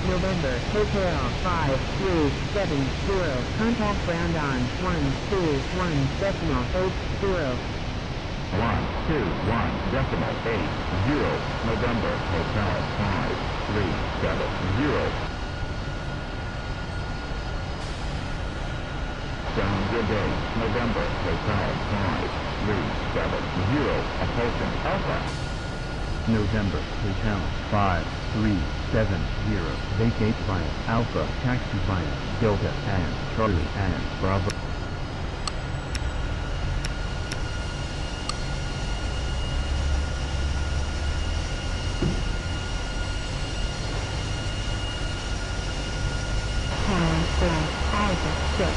November, Hotel 5370, contact ground on 121.80. 121.80, November, Hotel 5370. Sound good day, November, Hotel 5370, approaching Alpha. November, Hotel 5370, vacate via Alpha, taxi via Delta and Charlie and Bravo. Alpha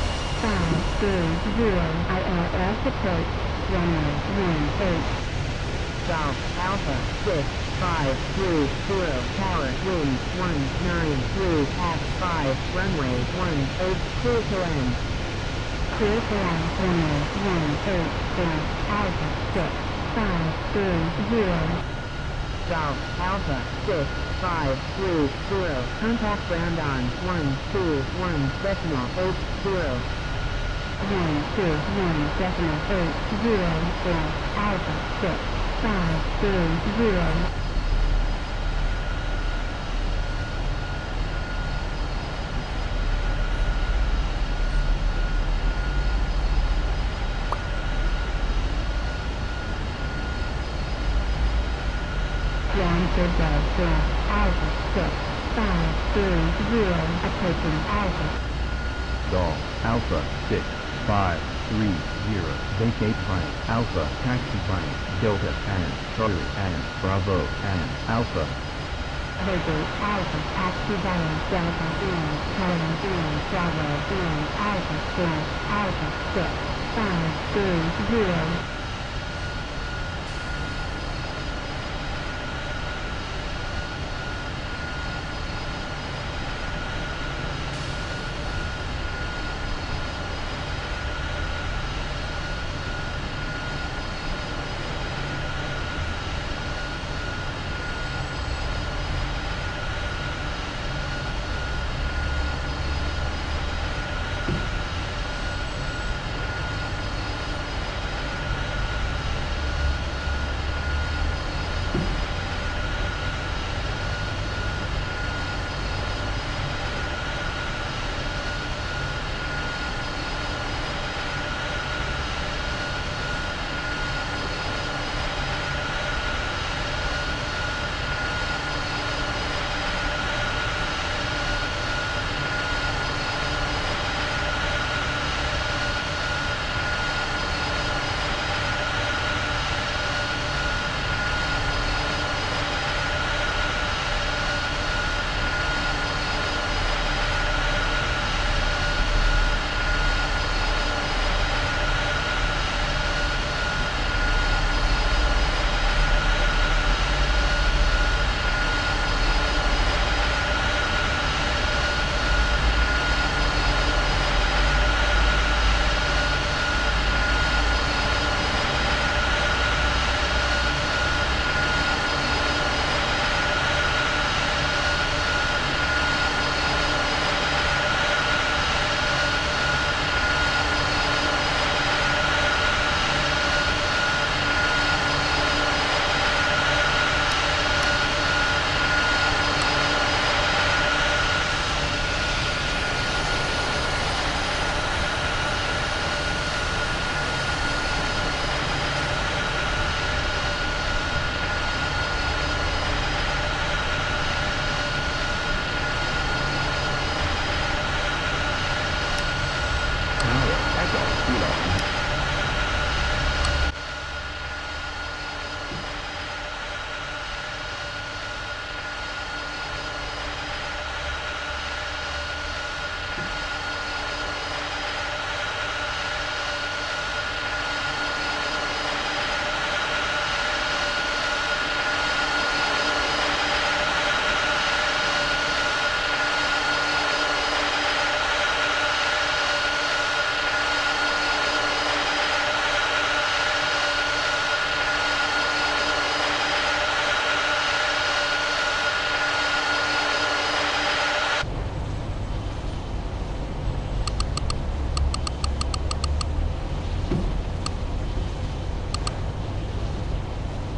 6530 ILS approach, runway 18. South Alpha 6530, tower wind 193 at 5, runway 18, clear to land. Clear to land, runway 18, Alpha 6530. South Alpha 6530, contact ground on 121.80. 121.80, Alpha 6530. Delta, Alpha 6530, approaching Alpha. Golf, Alpha 6530, vacate via Alpha, taxi via Delta and Charlie and Bravo and Alpha. Vacate Alpha, taxi via Delta and Charlie and Bravo and Alpha Alpha 6530.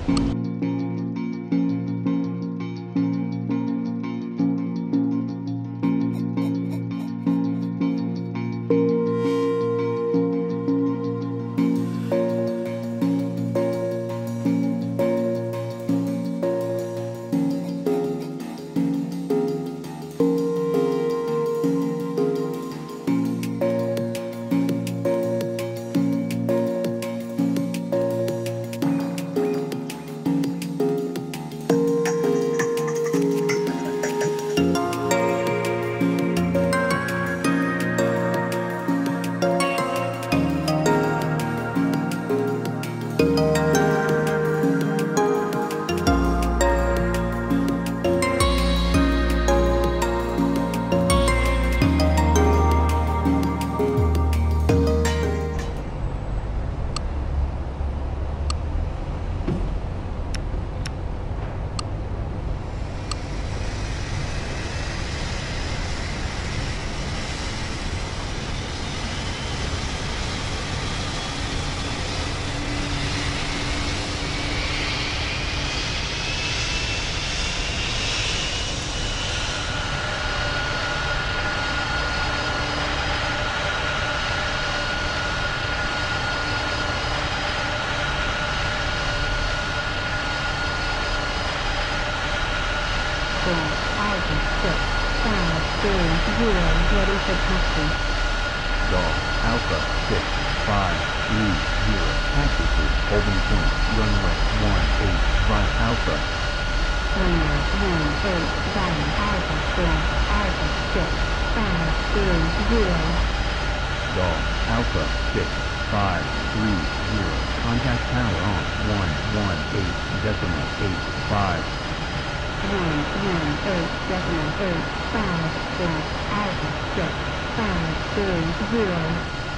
Ready for taxi. Golf Alpha 6 5 3 0 taxi to holding point runway 18 right Alpha. Runway 18 right Alpha 4 Alpha 6 5 3 0. Golf Alpha 6 5 3 0 contact tower on 118.85. 118.85 Alpha 6 5 3 0.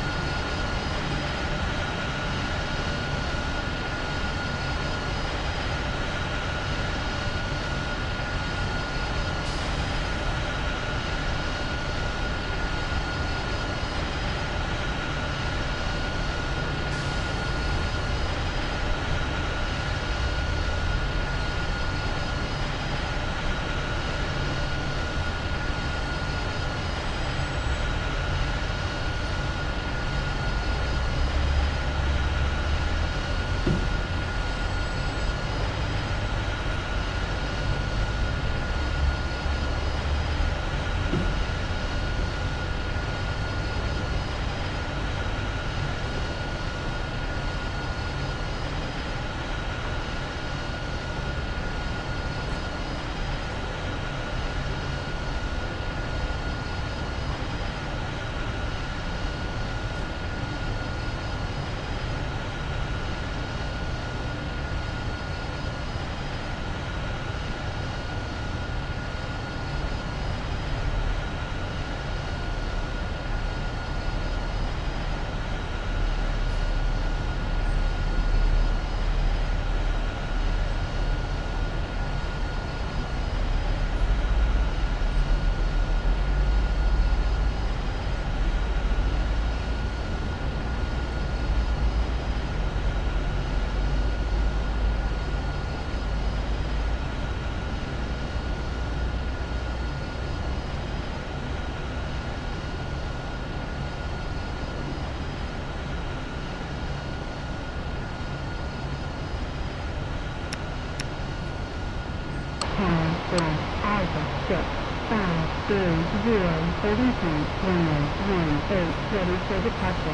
Alpha 6 5 3 0 30 runway 18 ready for departure.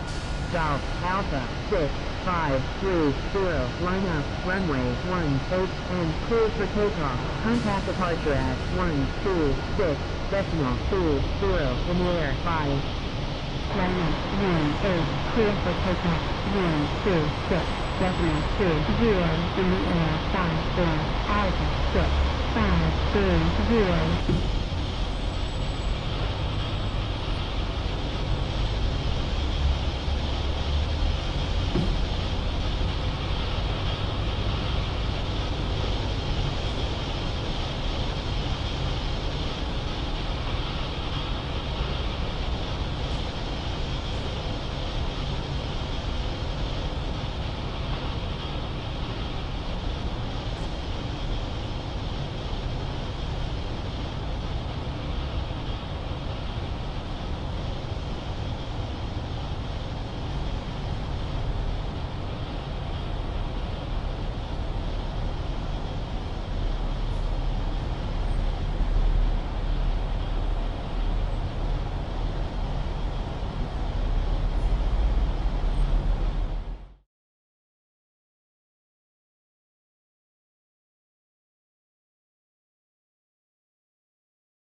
Golf Alpha 6 5 3 0 line up runway 18 and clear for takeoff. Contact departure at 126.20 in the air 5. Line up 18 clear for takeoff 126.20 in the air 5 4 Alpha 6 5 3 0.